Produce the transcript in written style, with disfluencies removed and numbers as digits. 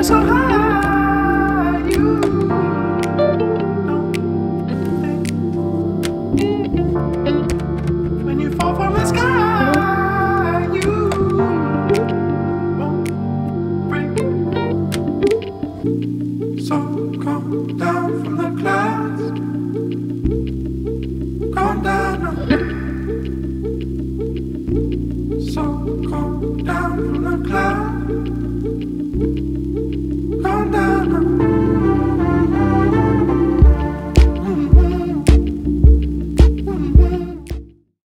so high, you when you fall from the sky, you won't break. So come down from the clouds, come down. So come down from the clouds.